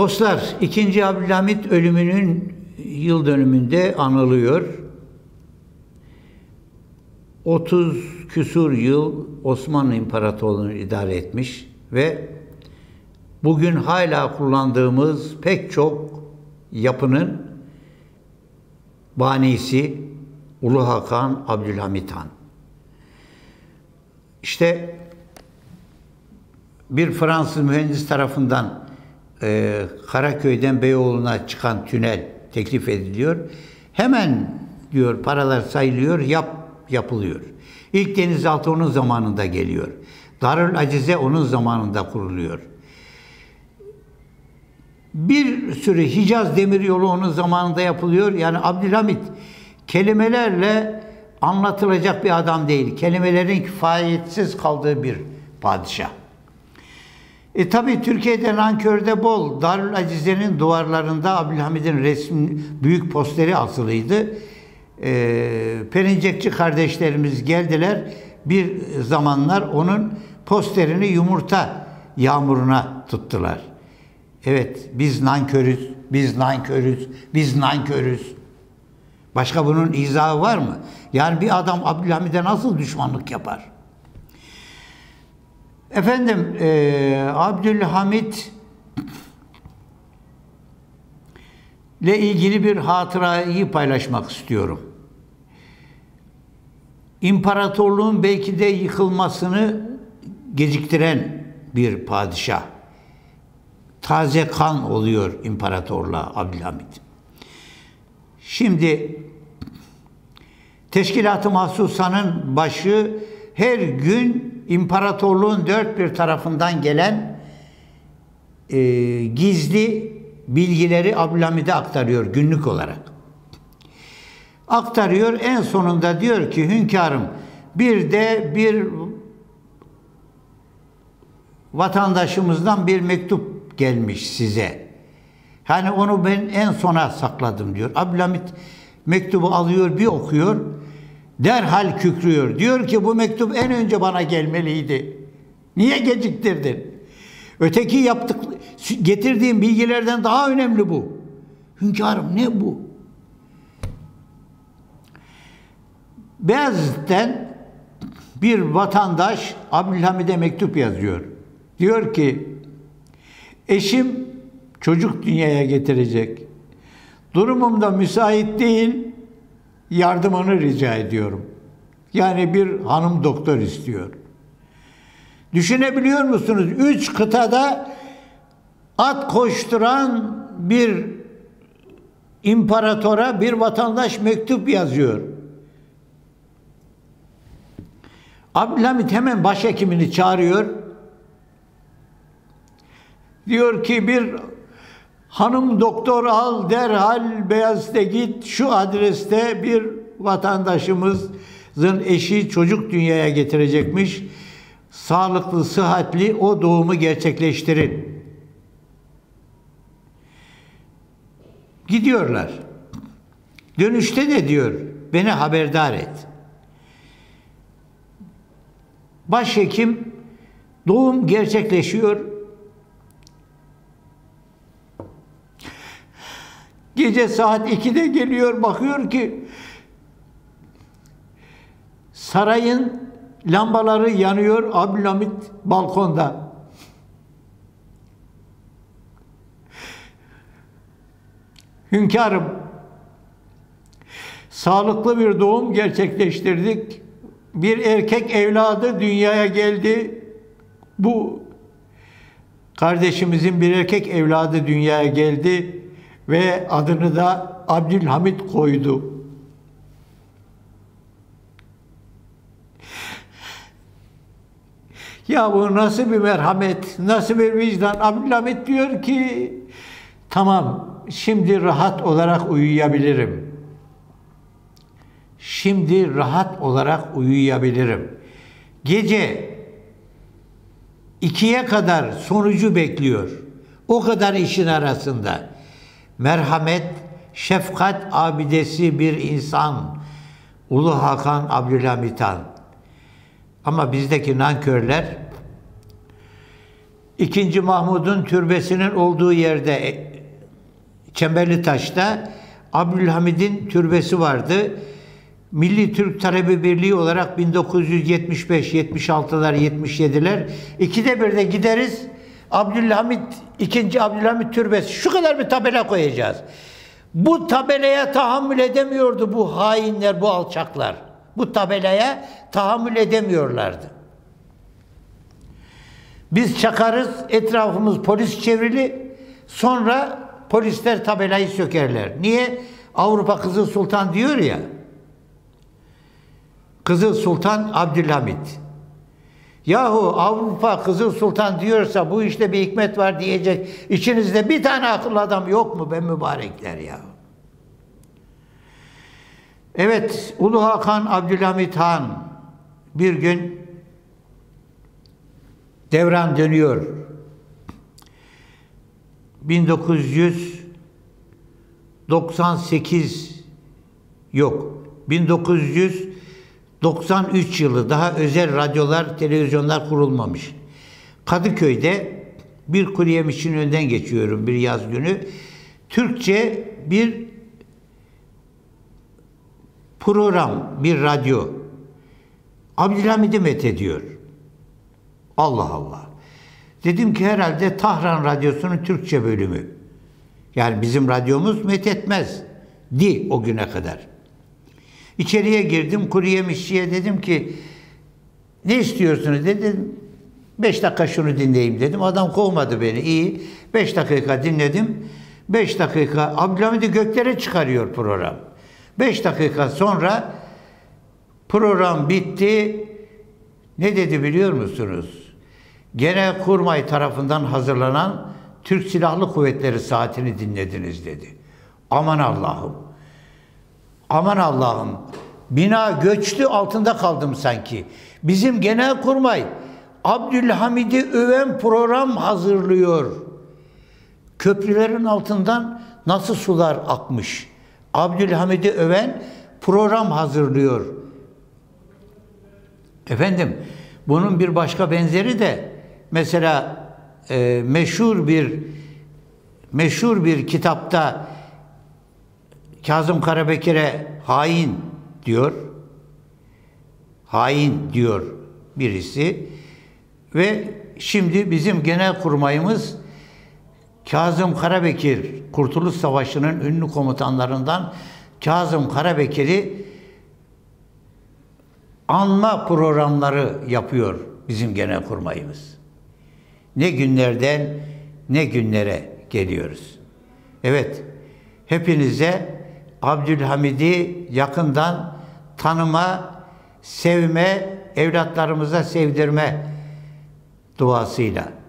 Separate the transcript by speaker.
Speaker 1: Dostlar, II. Abdülhamit ölümünün yıl dönümünde anılıyor. 30 küsur yıl Osmanlı İmparatorluğu'nu idare etmiş ve bugün hala kullandığımız pek çok yapının banisi Ulu Hakan Abdülhamit Han. İşte bir Fransız mühendis tarafından Karaköy'den Beyoğlu'na çıkan tünel teklif ediliyor. Hemen diyor paralar sayılıyor, yapılıyor. İlk denizaltı onun zamanında geliyor. Darül Acize onun zamanında kuruluyor. Bir sürü Hicaz Demiryolu onun zamanında yapılıyor. Yani Abdülhamit kelimelerle anlatılacak bir adam değil. Kelimelerin kifayetsiz kaldığı bir padişah. Tabi Türkiye'de nankörde bol. Darül Acize'nin duvarlarında Abdülhamid'in resmi, büyük posteri asılıydı. Perinçekçi kardeşlerimiz geldiler. Bir zamanlar onun posterini yumurta yağmuruna tuttular. Evet, biz nankörüz, biz nankörüz, biz nankörüz. Başka bunun izahı var mı? Yani bir adam Abdülhamid'e nasıl düşmanlık yapar? Efendim, Abdülhamit ile ilgili bir hatırayı paylaşmak istiyorum. İmparatorluğun belki de yıkılmasını geciktiren bir padişah. Taze kan oluyor imparatorluğa Abdülhamit. Şimdi Teşkilat-ı Mahsusa'nın başı her gün imparatorluğun dört bir tarafından gelen gizli bilgileri Abdülhamid'e aktarıyor günlük olarak. Aktarıyor, en sonunda diyor ki hünkârım, bir vatandaşımızdan bir mektup gelmiş size. Hani onu ben en sona sakladım diyor. Abdülhamit mektubu alıyor, bir okuyor. Derhal kükrüyor. Diyor ki bu mektup en önce bana gelmeliydi. Niye geciktirdin? Öteki getirdiğim bilgilerden daha önemli bu. Hünkârım, ne bu? Beyazıt'tan bir vatandaş Abdülhamid'e mektup yazıyor. Diyor ki eşim çocuk dünyaya getirecek. Durumum da müsait değil. Yardımını rica ediyorum. Yani bir hanım doktor istiyor. Düşünebiliyor musunuz? 3 kıtada at koşturan bir imparatora bir vatandaş mektup yazıyor. Abdülhamit hemen başhekimini çağırıyor. Diyor ki bir hanım doktor al, derhal Beyazıt'a git, şu adreste bir vatandaşımızın eşi çocuk dünyaya getirecekmiş. Sağlıklı, sıhhatli o doğumu gerçekleştirin. Gidiyorlar. Dönüşte de diyor, beni haberdar et. Başhekim, doğum gerçekleşiyor. Gece saat 2'de geliyor, bakıyor ki sarayın lambaları yanıyor, Abdülhamit balkonda. Hünkârım, sağlıklı bir doğum gerçekleştirdik. Bir erkek evladı dünyaya geldi. Bu kardeşimizin bir erkek evladı dünyaya geldi. Ve adını da Abdülhamit koydu. Ya bu nasıl bir merhamet, nasıl bir vicdan? Abdülhamit diyor ki, tamam, şimdi rahat olarak uyuyabilirim. Şimdi rahat olarak uyuyabilirim. Gece 2'ye kadar sonucu bekliyor. O kadar işin arasında. Merhamet, şefkat abidesi bir insan. Ulu Hakan Abdülhamit Han. Ama bizdeki nankörler II. Mahmud'un türbesinin olduğu yerde Çemberlitaş'ta Abdülhamid'in türbesi vardı. Milli Türk Talebe Birliği olarak 1975, 76'lar, 77'ler ikide bir de gideriz. II. Abdülhamid türbesi şu kadar bir tabela koyacağız. Bu tabelaya tahammül edemiyordu bu hainler, bu alçaklar. Bu tabelaya tahammül edemiyorlardı. Biz çakarız, etrafımız polis çevrili, sonra polisler tabelayı sökerler. Niye? Avrupa Kızıl Sultan diyor ya, Kızıl Sultan Abdülhamid. Yahu Avrupa Kızıl Sultan diyorsa bu işte bir hikmet var diyecek. İçinizde bir tane akıllı adam yok mu be mübarekler ya? Evet, Ulu Hakan Abdülhamid Han bir gün devran dönüyor. 1993 yılı, daha özel radyolar, televizyonlar kurulmamış. Kadıköy'de bir kuru yemişin önünden geçiyorum bir yaz günü. Türkçe bir program, bir radyo. Abdülhamid'i methediyor. Allah Allah. Dedim ki herhalde Tahran Radyosu'nun Türkçe bölümü. Yani bizim radyomuz methetmezdi o güne kadar. İçeriye girdim, kuru yemişçiye dedim ki ne istiyorsunuz dedim. 5 dakika şunu dinleyeyim dedim. Adam kovmadı beni. İyi. 5 dakika dinledim. 5 dakika Abdülhamid'i göklere çıkarıyor program. 5 dakika sonra program bitti. Ne dedi biliyor musunuz? Genelkurmay tarafından hazırlanan Türk Silahlı Kuvvetleri saatini dinlediniz dedi. Aman Allah'ım. Aman Allah'ım. Bina göçtü, altında kaldım sanki. Bizim Genelkurmay Abdülhamid'i öven program hazırlıyor. Köprülerin altından nasıl sular akmış. Abdülhamid'i öven program hazırlıyor. Efendim, bunun bir başka benzeri de mesela meşhur bir kitapta Kazım Karabekir'e hain diyor. Hain diyor birisi. Ve şimdi bizim genelkurmayımız Kazım Karabekir, Kurtuluş Savaşı'nın ünlü komutanlarından Kazım Karabekir'i anma programları yapıyor bizim genelkurmayımız. Ne günlerden ne günlere geliyoruz. Evet, hepinize Abdülhamid'i yakından tanıma, sevme, evlatlarımıza sevdirme duasıyla